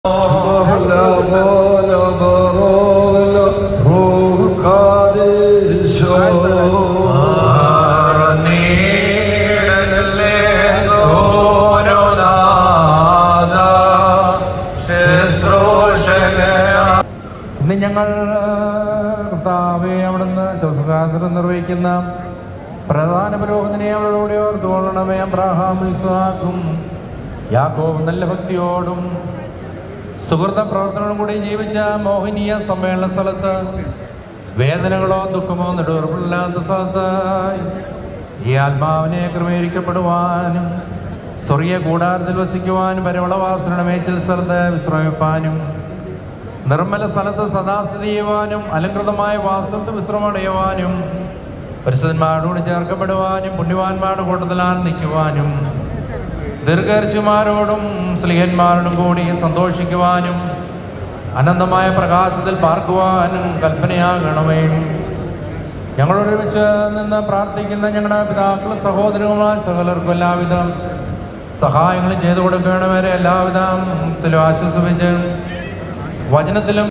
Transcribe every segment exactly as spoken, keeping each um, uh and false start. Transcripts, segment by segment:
ഇന്ന് ഞങ്ങൾ കർത്താവെ അവിടുന്ന് ശവസംസ്കാരം നിർവഹിക്കുന്ന പ്രധാന പുരോഹിതനെ അവളോടെ ഓർത്തുകൊള്ളണമേ. അബ്രഹാം, ഇസ്ഹാക്കും യാക്കോബ് നല്ല ഭക്തിയോടും സുഹൃത്ത പ്രവർത്തനവും കൂടി ജീവിച്ച മോഹനീയ സമ്മേളന സ്ഥലത്ത് വേദനകളോ ദുഃഖമോ നെടുവർപ്പില്ലാത്ത സ്ഥലത്ത് ഈ ആത്മാവിനെ ക്രമീകരിക്കപ്പെടുവാനും സ്വർഗീയ കൂടാരത്തിൽ വസിക്കുവാനും പരവളവാസനയുടെ മേച്ചിൽ സ്ഥലത്ത് വിശ്രമിപ്പാനും നിർമ്മല സ്ഥലത്ത് സദാസ്ഥിതി ചെയ്യുവാനും അലങ്കൃതമായ വാസ്തവത്തിൽ വിശ്രമമടയുവാനും പരിശുദ്ധന്മാരോട് ചേർക്കപ്പെടുവാനും പുണ്യവാന്മാരുടെ കൂട്ടത്തിൽ ആനന്ദിക്കുവാനും ദീർഘദർശിമാരോടും സ്ലീഹന്മാരോടും കൂടി സന്തോഷിക്കുവാനും അനന്തമായ പ്രകാശത്തിൽ പാർക്കുവാനും കൽപ്പനയാകണമേ. ഞങ്ങളൊരുമിച്ച് നിന്ന് പ്രാർത്ഥിക്കുന്ന ഞങ്ങളുടെ പിതാക്കളും സഹോദരങ്ങളുമായ സകലർക്കും എല്ലാവിധ സഹായങ്ങളും ചെയ്തു കൊടുക്കണവരെ എല്ലാവിധത്തിലും ആശ്വസിപ്പിച്ച് വചനത്തിലും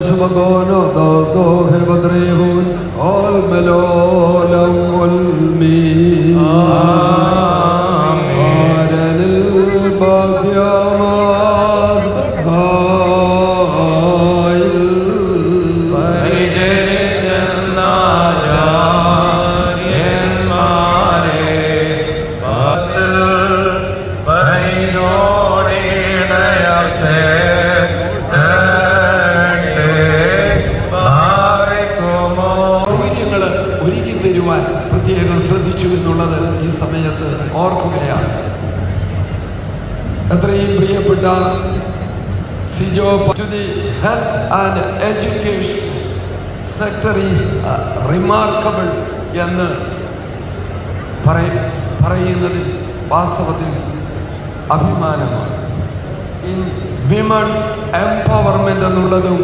പ്രത്യേകം ശ്രദ്ധിച്ചു എന്നുള്ളത് ഈ സമയത്ത് ഓർക്കുകയാണ്. എത്രയും പ്രിയപ്പെട്ട Sijo health and education sector is remarkable എന്ന് പറയുന്നതിൽ വാസ്തവത്തിൽ അഭിമാനമാണ്. ഇൻ വിമൻസ് എംപവർമെന്റ് എന്നുള്ളതും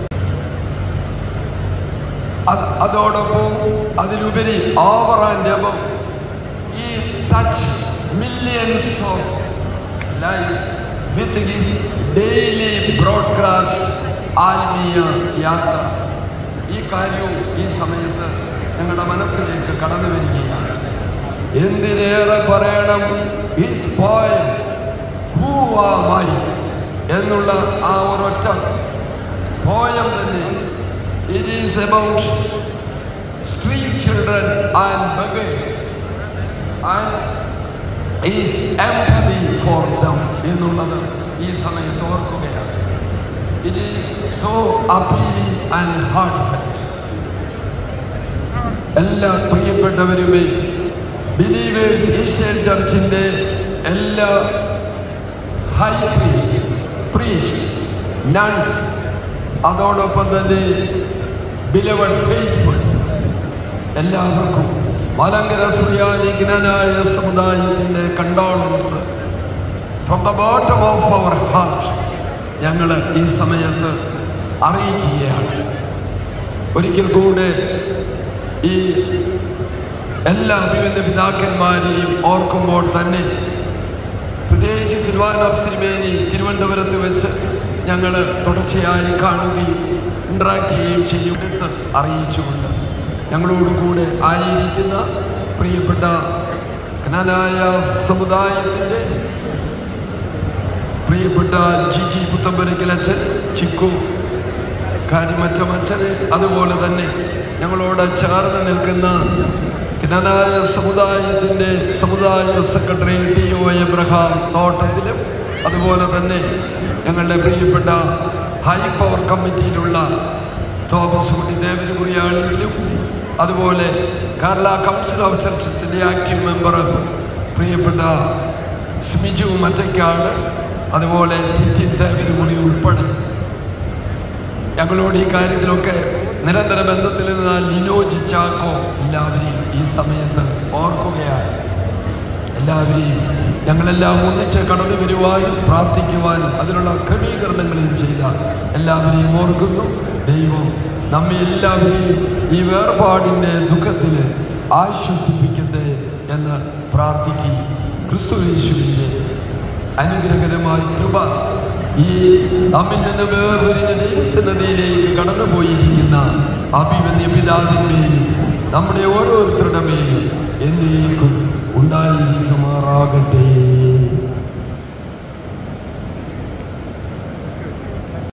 അതോടൊപ്പം അതിലുപരി ഓവർ ആൻഡ് എബവ് ഈ touch millions of life with his daily broadcast ആത്മീയ യാത്ര. ഈ കാര്യവും ഈ സമയത്ത് ഞങ്ങളുടെ മനസ്സിലേക്ക് കടന്നു വരികയാണ്. എന്തിനേറെ പറയണം, his poem who are my എന്നുള്ള ആ ഒരൊറ്റ പോയം തന്നെ. It is about street children and beggars and is empathy for them എന്നുള്ളത് ഈ സമയത്ത് ഓർക്കുകയാണ്. It is so appealing and heartfelt. എല്ലാ പ്രിയപ്പെട്ടവരുമേ, ബിലീവേഴ്സ് ഈസ്റ്റേൺ ചർച്ചിൻ്റെ എല്ലാ ഹൈ പ്രീസ്റ്റ്, പ്രീസ്റ്റ്, നൺസ്, അതോടൊപ്പം തന്നെ ബിലവഡ് ഫെയ്ത്ത്ഫുൾ എല്ലാവർക്കും മലങ്കര സുറിയാനി ജ്ഞാനായ സമുദായത്തിൻ്റെ condolence from the bottom of our heart ഞങ്ങൾ ഈ സമയത്ത് അറിയിക്കുകയാണ്. ഒരിക്കൽ കൂടെ ഈ എല്ലാ അഭിമന്യ പിതാക്കന്മാരെയും ഓർക്കുമ്പോൾ തന്നെ പ്രത്യേകിച്ച് സിൽവാനോസ് തിരുമേനി തിരുവനന്തപുരത്ത് വെച്ച് ഞങ്ങൾ തുടർച്ചയായി കാണുകയും ഇൻട്രാക്ട് ചെയ്യുകയും ചെയ്യുമെന്ന് അറിയിച്ചുകൊണ്ട് ഞങ്ങളോടുകൂടെ ആയിരിക്കുന്ന പ്രിയപ്പെട്ട ജ്ഞാനായ സമുദായത്തിൻ്റെ പ്രിയപ്പെട്ട ജിജി പുത്തമ്പരക്കലച്ഛൻ, ചിക്കു കാര്യമറ്റമച്ഛന്, അതുപോലെ തന്നെ ഞങ്ങളോട് ചേർന്ന് നിൽക്കുന്ന ജ്ഞാനായ സമുദായത്തിൻ്റെ സമുദായ സെക്രട്ടറി ടി ഒ എബ്രഹാം തോട്ടത്തിലും, അതുപോലെ തന്നെ ഞങ്ങളുടെ പ്രിയപ്പെട്ട ഹൈ പവർ കമ്മിറ്റിയിലുള്ള തോമസ് കുട്ടി ദേവനുകുറിയാണെങ്കിലും, അതുപോലെ കേരള കൗൺസിൽ ഓഫ് ചർച്ചസിൻ്റെ ആക്റ്റീവ് മെമ്പർ പ്രിയപ്പെട്ട സ്മിജു മറ്റയ്ക്കാട്, അതുപോലെ ടിറ്റി ദേവനുകുറി ഉൾപ്പെടെ ഞങ്ങളോട് ഈ കാര്യത്തിലൊക്കെ നിരന്തര ബന്ധത്തിൽ നിന്ന് ലിനോജി ചാക്കോ എല്ലാവരെയും ഈ സമയത്ത് ഓർക്കുകയാണ്. എല്ലാവരെയും ഞങ്ങളെല്ലാം ഒന്നിച്ച് കടന്നു വരുവാനും പ്രാർത്ഥിക്കുവാനും അതിനുള്ള ക്രമീകരണങ്ങളും ചെയ്ത എല്ലാവരെയും ഓർക്കുന്നു. ദൈവം നമ്മെ എല്ലാവരെയും ഈ വേർപാടിൻ്റെ ദുഃഖത്തിൽ ആശ്വസിപ്പിക്കട്ടെ എന്ന് പ്രാർത്ഥിക്കുകയും ക്രിസ്തു യേശുവിൻ്റെ അനുഗ്രഹകരമായ കൃപ ഈ നമ്മിൽ നിന്ന് വേർപിരിഞ്ഞ കടന്നുപോയിരിക്കുന്ന അഭിമന്യ പിതാവിന്മേലും നമ്മുടെ ഓരോരുത്തരുടെ മേലും